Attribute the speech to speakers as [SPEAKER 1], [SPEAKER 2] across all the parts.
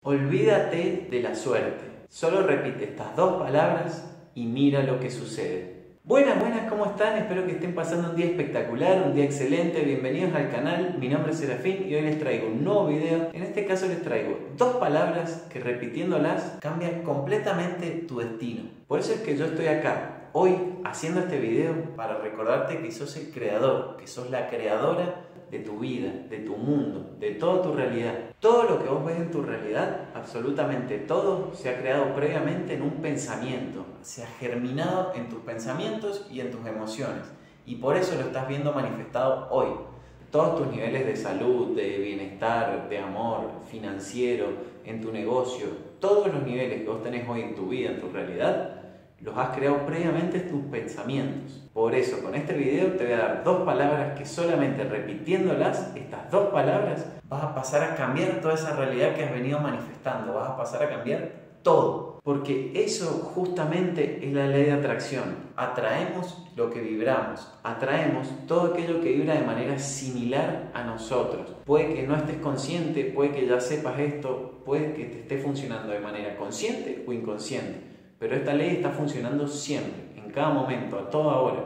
[SPEAKER 1] Olvídate de la suerte. Solo repite estas dos palabras y mira lo que sucede. Buenas, ¿cómo están? Espero que estén pasando un día espectacular, un día excelente. Bienvenidos al canal, mi nombre es Serafín y hoy les traigo un nuevo video. En este caso les traigo dos palabras que repitiéndolas cambian completamente tu destino. Por eso es que yo estoy acá, hoy, haciendo este video para recordarte que sos el creador, que sos la creadora de tu vida, de tu mundo, de toda tu realidad. Todo lo que vos ves en tu realidad, absolutamente todo, se ha creado previamente en un pensamiento, se ha germinado en tus pensamientos y en tus emociones. Y por eso lo estás viendo manifestado hoy. Todos tus niveles de salud, de bienestar, de amor, financiero, en tu negocio, todos los niveles que vos tenés hoy en tu vida, en tu realidad, los has creado previamente en tus pensamientos. Por eso, con este video te voy a dar dos palabras que solamente repitiéndolas, estas dos palabras, vas a pasar a cambiar toda esa realidad que has venido manifestando. Vas a pasar a cambiar todo. Porque eso justamente es la ley de atracción. Atraemos lo que vibramos. Atraemos todo aquello que vibra de manera similar a nosotros. Puede que no estés consciente, puede que ya sepas esto, puede que te esté funcionando de manera consciente o inconsciente. Pero esta ley está funcionando siempre, en cada momento, a toda hora.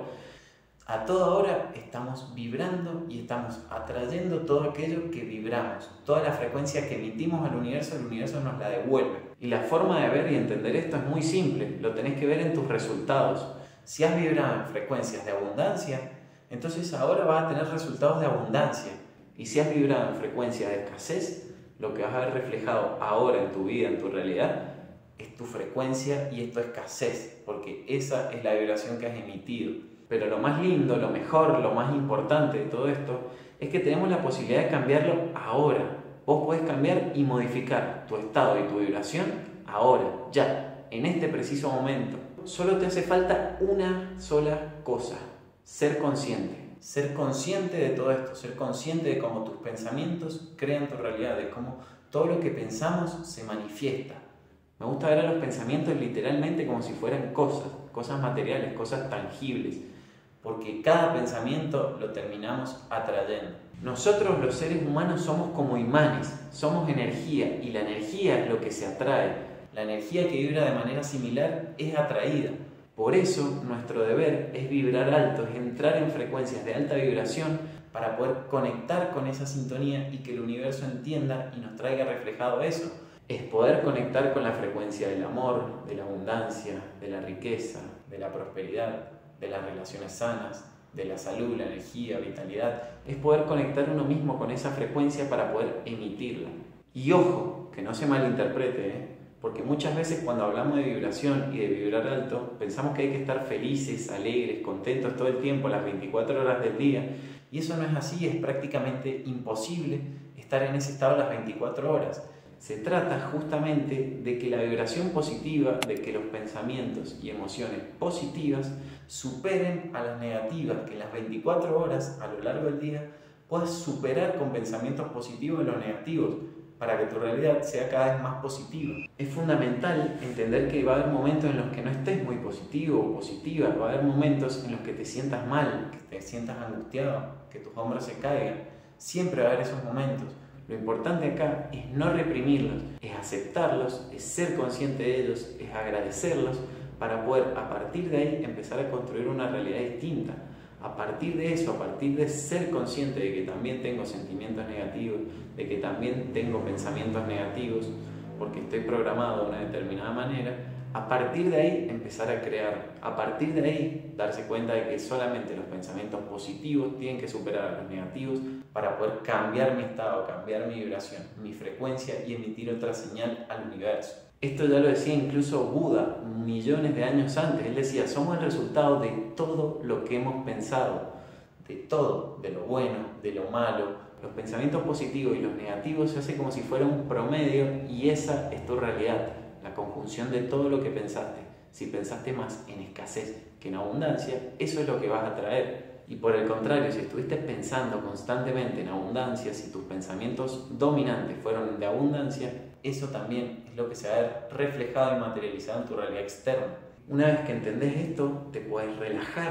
[SPEAKER 1] A toda hora estamos vibrando y estamos atrayendo todo aquello que vibramos. Toda la frecuencia que emitimos al universo, el universo nos la devuelve. Y la forma de ver y entender esto es muy simple. Lo tenés que ver en tus resultados. Si has vibrado en frecuencias de abundancia, entonces ahora vas a tener resultados de abundancia. Y si has vibrado en frecuencias de escasez, lo que vas a ver reflejado ahora en tu vida, en tu realidad, es tu frecuencia y es tu escasez, porque esa es la vibración que has emitido. Pero lo más lindo, lo mejor, lo más importante de todo esto es que tenemos la posibilidad de cambiarlo ahora. Vos podés cambiar y modificar tu estado y tu vibración ahora, ya, en este preciso momento. Solo te hace falta una sola cosa: ser consciente. Ser consciente de todo esto, ser consciente de cómo tus pensamientos crean tu realidad, de cómo todo lo que pensamos se manifiesta. Me gusta ver a los pensamientos literalmente como si fueran cosas materiales, cosas tangibles, porque cada pensamiento lo terminamos atrayendo. Nosotros los seres humanos somos como imanes, somos energía y la energía es lo que se atrae. La energía que vibra de manera similar es atraída. Por eso nuestro deber es vibrar alto, es entrar en frecuencias de alta vibración para poder conectar con esa sintonía y que el universo entienda y nos traiga reflejado eso. Es poder conectar con la frecuencia del amor, de la abundancia, de la riqueza, de la prosperidad, de las relaciones sanas, de la salud, la energía, vitalidad. Es poder conectar uno mismo con esa frecuencia para poder emitirla. Y ojo, que no se malinterprete, porque muchas veces cuando hablamos de vibración y de vibrar alto, pensamos que hay que estar felices, alegres, contentos todo el tiempo, las 24 horas del día. Y eso no es así, es prácticamente imposible estar en ese estado las 24 horas. Se trata justamente de que la vibración positiva, de que los pensamientos y emociones positivas superen a las negativas, que en las 24 horas a lo largo del día puedas superar con pensamientos positivos los negativos para que tu realidad sea cada vez más positiva. Es fundamental entender que va a haber momentos en los que no estés muy positivo o positiva, va a haber momentos en los que te sientas mal, que te sientas angustiado, que tus hombros se caigan. Siempre va a haber esos momentos. Lo importante acá es no reprimirlos, es aceptarlos, es ser consciente de ellos, es agradecerlos para poder a partir de ahí empezar a construir una realidad distinta. A partir de eso, a partir de ser consciente de que también tengo sentimientos negativos, de que también tengo pensamientos negativos, porque estoy programado de una determinada manera, a partir de ahí empezar a crear, a partir de ahí darse cuenta de que solamente los pensamientos positivos tienen que superar a los negativos para poder cambiar mi estado, cambiar mi vibración, mi frecuencia y emitir otra señal al universo. Esto ya lo decía incluso Buda millones de años antes. Él decía, somos el resultado de todo lo que hemos pensado, de todo, de lo bueno, de lo malo. Los pensamientos positivos y los negativos se hace como si fuera un promedio y esa es tu realidad, la conjunción de todo lo que pensaste. Si pensaste más en escasez que en abundancia, eso es lo que vas a traer. Y por el contrario, si estuviste pensando constantemente en abundancia, si tus pensamientos dominantes fueron de abundancia, eso también es lo que se va a ver reflejado y materializado en tu realidad externa. Una vez que entendés esto, te puedes relajar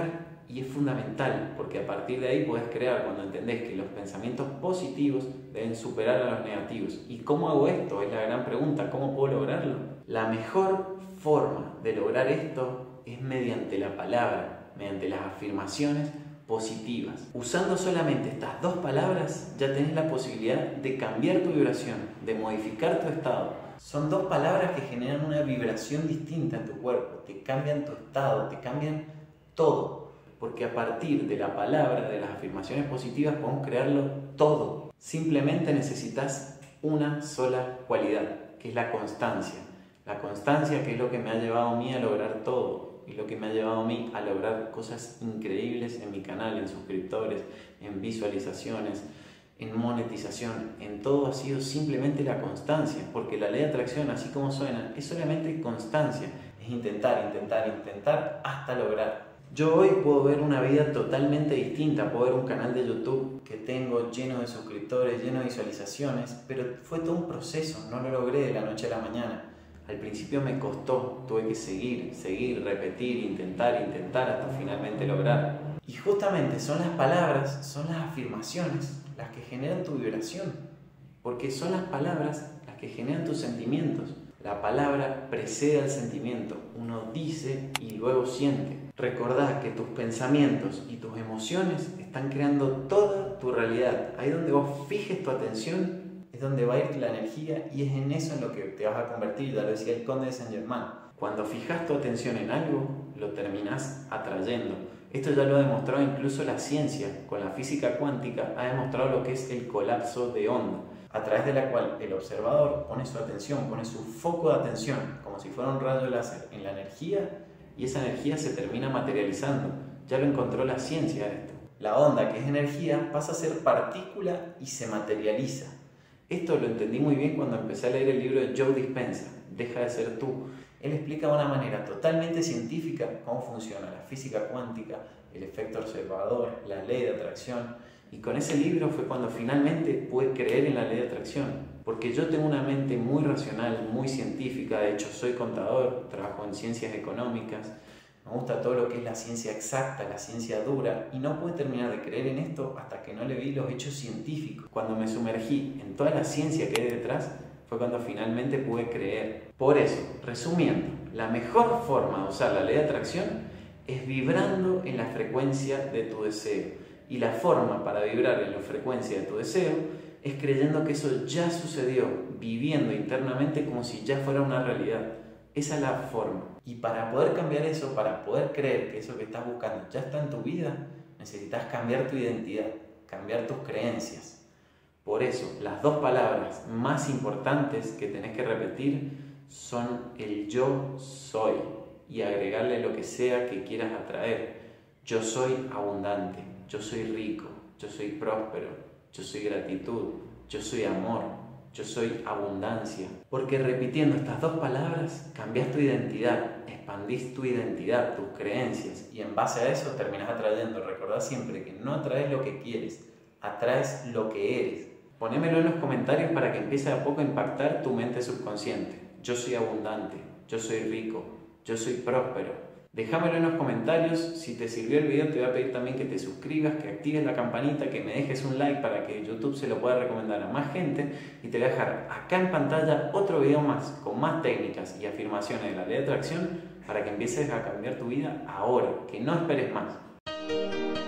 [SPEAKER 1] Y es fundamental, porque a partir de ahí puedes crear cuando entendés que los pensamientos positivos deben superar a los negativos. ¿Y cómo hago esto? Es la gran pregunta. ¿Cómo puedo lograrlo? La mejor forma de lograr esto es mediante la palabra, mediante las afirmaciones positivas. Usando solamente estas dos palabras ya tenés la posibilidad de cambiar tu vibración, de modificar tu estado. Son dos palabras que generan una vibración distinta en tu cuerpo, te cambian tu estado, te cambian todo. Porque a partir de la palabra, de las afirmaciones positivas, podemos crearlo todo. Simplemente necesitas una sola cualidad, que es la constancia. La constancia, que es lo que me ha llevado a mí a lograr todo, y lo que me ha llevado a mí a lograr cosas increíbles en mi canal, en suscriptores, en visualizaciones, en monetización. En todo ha sido simplemente la constancia, porque la ley de atracción, así como suena, es solamente constancia. Es intentar, intentar, intentar hasta lograr. Yo hoy puedo ver una vida totalmente distinta, puedo ver un canal de YouTube que tengo lleno de suscriptores, lleno de visualizaciones, pero fue todo un proceso, no lo logré de la noche a la mañana. Al principio me costó, tuve que seguir, repetir, intentar hasta finalmente lograr. Y justamente son las palabras, son las afirmaciones las que generan tu vibración, porque son las palabras las que generan tus sentimientos. La palabra precede al sentimiento, uno dice y luego siente. Recordá que tus pensamientos y tus emociones están creando toda tu realidad. Ahí donde vos fijes tu atención es donde va a ir la energía y es en eso en lo que te vas a convertir, ya lo decía el Conde de Saint-Germain. Cuando fijas tu atención en algo, lo terminás atrayendo. Esto ya lo ha demostrado incluso la ciencia, con la física cuántica ha demostrado lo que es el colapso de onda, a través de la cual el observador pone su atención, pone su foco de atención, como si fuera un rayo láser, en la energía, y esa energía se termina materializando. Ya lo encontró la ciencia esto. La onda, que es energía, pasa a ser partícula y se materializa. Esto lo entendí muy bien cuando empecé a leer el libro de Joe Dispenza, Deja de ser tú. Él explica de una manera totalmente científica cómo funciona la física cuántica, el efecto observador, la ley de atracción. Y con ese libro fue cuando finalmente pude creer en la ley de atracción. Porque yo tengo una mente muy racional, muy científica. De hecho, soy contador, trabajo en ciencias económicas. Me gusta todo lo que es la ciencia exacta, la ciencia dura, y no pude terminar de creer en esto hasta que no le vi los hechos científicos. Cuando me sumergí en toda la ciencia que hay detrás, fue cuando finalmente pude creer. Por eso, resumiendo, la mejor forma de usar la ley de atracción es vibrando en la frecuencia de tu deseo. Y la forma para vibrar en la frecuencia de tu deseo es creyendo que eso ya sucedió, viviendo internamente como si ya fuera una realidad. Esa es la forma. Y para poder cambiar eso, para poder creer que eso que estás buscando ya está en tu vida, necesitas cambiar tu identidad, cambiar tus creencias. Por eso, las dos palabras más importantes que tenés que repetir son el yo soy y agregarle lo que sea que quieras atraer. Yo soy abundante, yo soy rico, yo soy próspero, yo soy gratitud, yo soy amor, yo soy abundancia. Porque repitiendo estas dos palabras, cambias tu identidad, expandís tu identidad, tus creencias, y en base a eso terminás atrayendo. Recordá siempre que no atraes lo que quieres, atraes lo que eres. Ponémelo en los comentarios para que empiece a poco a impactar tu mente subconsciente. Yo soy abundante, yo soy rico, yo soy próspero. Déjamelo en los comentarios. Si te sirvió el video, te voy a pedir también que te suscribas, que actives la campanita, que me dejes un like para que YouTube se lo pueda recomendar a más gente. Y te voy a dejar acá en pantalla otro video más, con más técnicas y afirmaciones de la ley de atracción para que empieces a cambiar tu vida ahora, que no esperes más.